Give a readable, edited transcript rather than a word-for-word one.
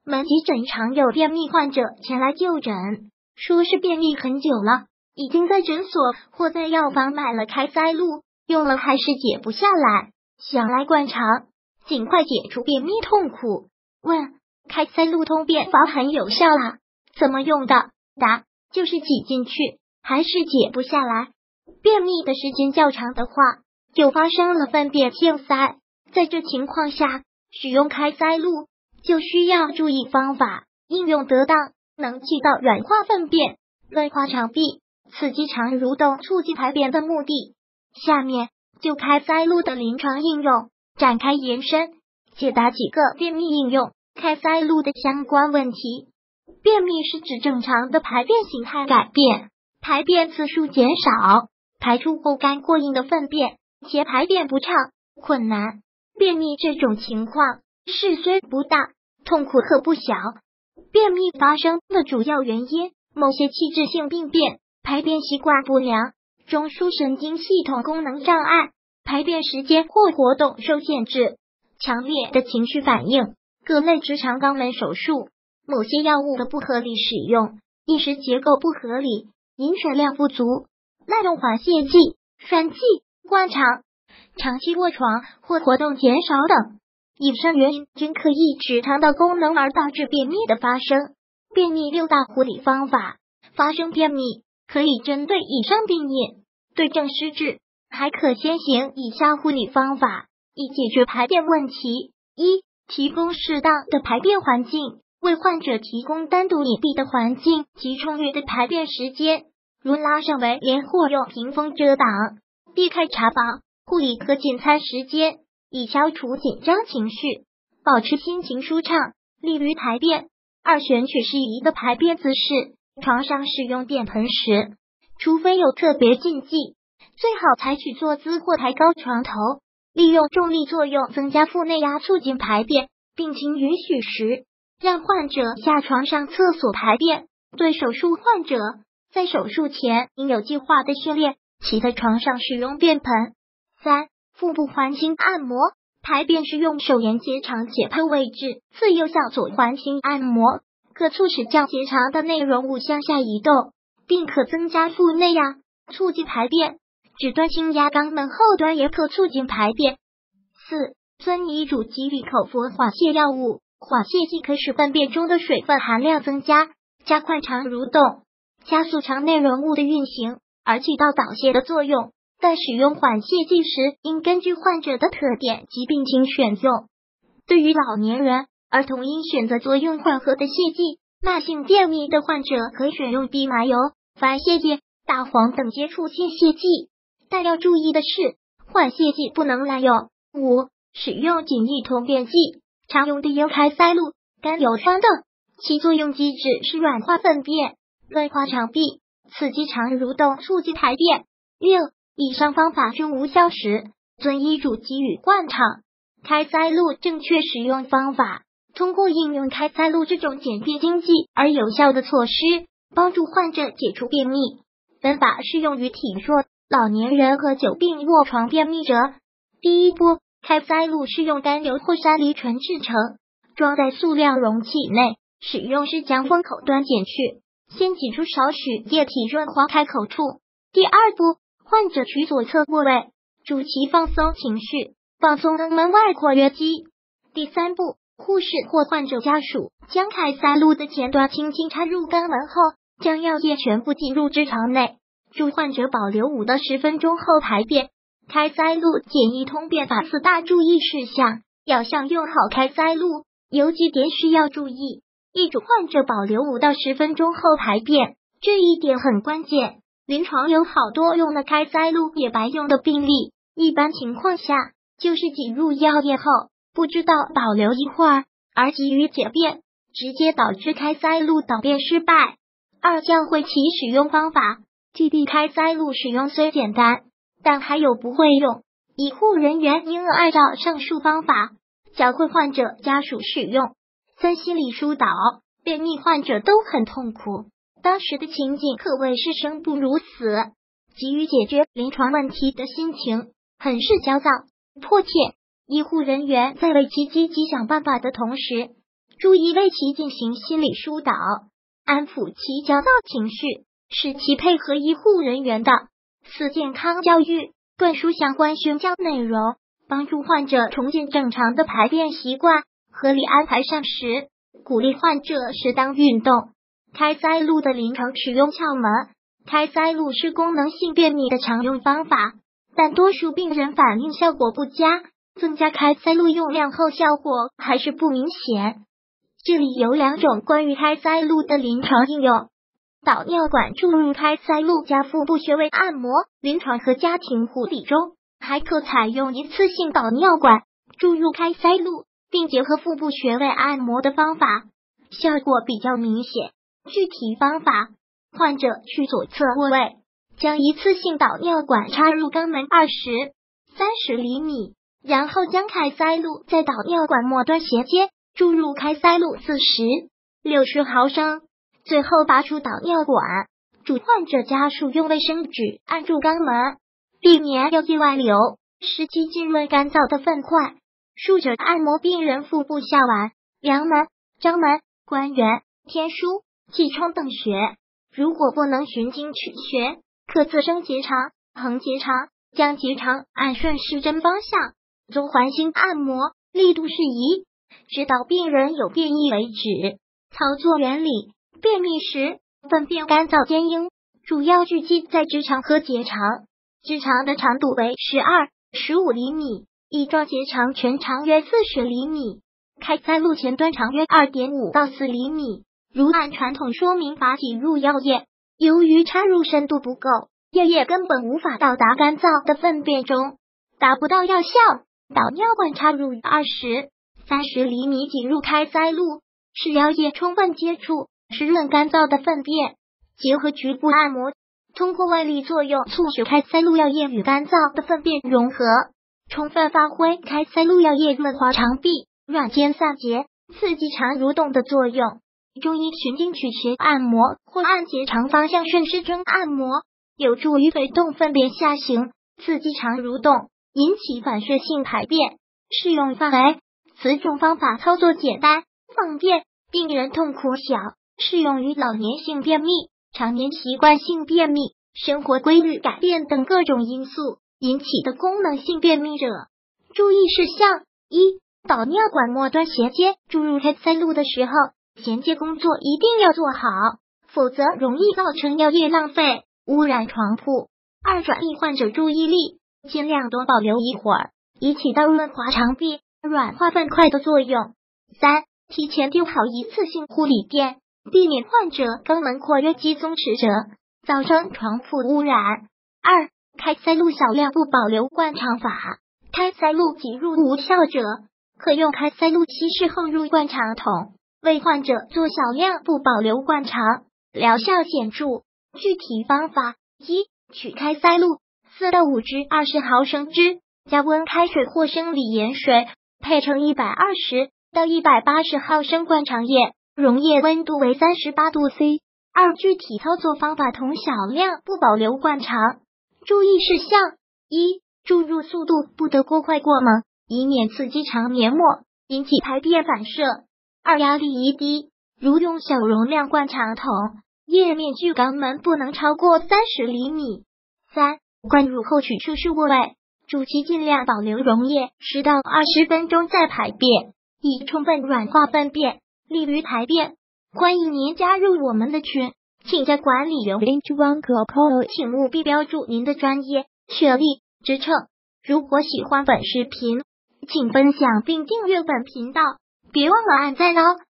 门急诊常有便秘患者前来就诊，说是便秘很久了，已经在诊所或在药房买了开塞露，用了还是解不下来，想来灌肠，尽快解除便秘痛苦。问：开塞露通便法很有效啊，怎么用的？答：就是挤进去，还是解不下来。便秘的时间较长的话，就发生了粪便堑塞，在这情况下，使用开塞露就需要注意方法，应用得当，能起到软化粪便、润滑肠壁、刺激肠蠕动、促进排便的目的。下面就开塞露的临床应用展开延伸，解答几个便秘应用开塞露的相关问题。便秘是指正常的排便形态改变，排便次数减少，排出后干过硬的粪便，且排便不畅、困难。便秘这种情况事虽不大，痛苦可不小。便秘发生的主要原因，某些器质性病变、排便习惯不良、中枢神经系统功能障碍、排便时间或活动受限制、强烈的情绪反应、各类直肠肛门手术、某些药物的不合理使用、饮食结构不合理、饮水量不足、滥用缓泻剂、栓剂、灌肠、长期卧床或活动减少等，以上原因均可抑制肠道功能而导致便秘的发生。便秘六大护理方法，发生便秘可以针对以上病因对症施治，还可先行以下护理方法，以解决排便问题。一、提供适当的排便环境，为患者提供单独隐蔽的环境及充裕的排便时间，如拉上围帘或用屏风遮挡，避开茶饱、护理和进餐时间，以消除紧张情绪，保持心情舒畅，利于排便。二、选取适宜的排便姿势，床上使用便盆时，除非有特别禁忌，最好采取坐姿或抬高床头，利用重力作用增加腹内压，促进排便。病情允许时，让患者下床上厕所排便。对手术患者，在手术前应有计划的训练其在床上使用便盆。三、腹部环形按摩，排便时用手沿结肠解剖位置，自右向左环形按摩，可促使较结肠的内容物向下移动，并可增加腹内压，促进排便。指端轻压肛门后端也可促进排便。四、遵医嘱给予口服缓泻药物，缓泻剂可使粪便中的水分含量增加，加快肠蠕动，加速肠内容物的运行，而起到导泻的作用。但使用缓泻剂时，应根据患者的特点及病情选用。对于老年人、儿童，应选择作用缓和的泻剂。慢性便秘的患者可选用蓖麻油、番泻叶、大黄等接触性泻剂。但要注意的是，缓泻剂不能滥用。五、使用简易通便剂，常用的有开塞露、甘油酸等，其作用机制是软化粪便、润滑肠壁、刺激肠蠕动，促进排便。六、以上方法中无效时，遵医嘱给予灌肠。开塞露正确使用方法，通过应用开塞露这种简便经济而有效的措施，帮助患者解除便秘。本法适用于体弱、老年人和久病卧床便秘者。第一步，开塞露是用甘油或山梨醇制成，装在塑料容器内，使用时将封口端剪去，先挤出少许液体润滑开口处。第二步，患者取左侧部位，助其放松情绪，放松肛门外括约肌。第三步，护士或患者家属将开塞露的前端轻轻插入肛门后，将药液全部进入直肠内，助患者保留5到10分钟后排便。开塞露简易通便法4大注意事项，要想用好开塞露，有几点需要注意。一主患者保留5到10分钟后排便，这一点很关键。临床有好多用了开塞露也白用的病例，一般情况下就是挤入药液后不知道保留一会儿而急于解便，直接导致开塞露导便失败。二、教会其使用方法。TB 开塞露使用虽简单，但还有不会用，医护人员应按照上述方法教会患者家属使用。三、心理疏导。便秘患者都很痛苦，当时的情景可谓是生不如死，急于解决临床问题的心情很是焦躁迫切。医护人员在为其积极想办法的同时， 注意为其进行心理疏导，安抚其焦躁情绪，使其配合医护人员的4健康教育，灌输相关宣教内容，帮助患者重建正常的排便习惯，合理安排膳食，鼓励患者适当运动。开塞露的临床使用窍门。开塞露是功能性便秘的常用方法，但多数病人反应效果不佳，增加开塞露用量后效果还是不明显。这里有2种关于开塞露的临床应用。导尿管注入开塞露加腹部穴位按摩，临床和家庭护理中还可采用一次性导尿管注入开塞露，并结合腹部穴位按摩的方法，效果比较明显。具体方法，患者去左侧卧位，将一次性导尿管插入肛门20-30厘米，然后将开塞露在导尿管末端衔接，注入开塞露40-60毫升，最后拔出导尿管。主患者家属用卫生纸按住肛门，避免药剂外流，使其浸润干燥的粪块。竖着按摩病人腹部下脘、阳门、肛门、关元、天枢、气冲等穴。如果不能循经取穴，可自升结肠、横结肠，将结肠按顺时针方向纵环形按摩，力度适宜，直到病人有便意为止。操作原理：便秘时，粪便干燥坚硬，主要聚集在直肠和结肠。直肠的长度为12-15厘米，翼状结肠全长约40厘米，开塞露前端长约2.5到4厘米。如按传统说明法挤入药液，由于插入深度不够，药液根本无法到达干燥的粪便中，达不到药效。导尿管插入20-30厘米挤入开塞露，使药液充分接触湿润干燥的粪便，结合局部按摩，通过外力作用促使开塞露药液与干燥的粪便融合，充分发挥开塞露药液润滑肠壁、软坚散结、刺激肠蠕动的作用。中医循经取穴按摩或按结肠方向顺时针按摩，有助于推动粪便下行，刺激肠蠕动，引起反射性排便。适用范围：此种方法操作简单方便，病人痛苦小，适用于老年性便秘、常年习惯性便秘、生活规律改变等各种因素引起的功能性便秘者。注意事项： 1. 导尿管末端衔接注入开塞露的时候，衔接工作一定要做好，否则容易造成药液浪费，污染床铺。2. 转移患者注意力，尽量多保留一会儿，以起到润滑肠壁、软化粪块的作用。3. 提前丢好一次性护理垫，避免患者肛门括约肌松弛者，造成床铺污染。2. 开塞露小量不保留灌肠法，开塞露挤入无效者，可用开塞露稀释后入灌肠筒，为患者做小量不保留灌肠，疗效显著。具体方法： 1. 取开塞露4到5支20毫升支，加温开水或生理盐水，配成120到180毫升灌肠液，溶液温度为38度C。2. 具体操作方法同小量不保留灌肠。注意事项： 1. 注入速度不得过快过猛，以免刺激肠黏膜，引起排便反射。2. 压力宜低，如用小容量灌肠筒，液面距肛门不能超过30厘米。3. 灌入后取出式卧位，主其尽量保留溶液10到20分钟再排便，以充分软化粪便，利于排便。欢迎您加入我们的群，请加管理员121请务必标注您的专业、学历、职称。如果喜欢本视频，请分享并订阅本频道，别忘了按赞哦。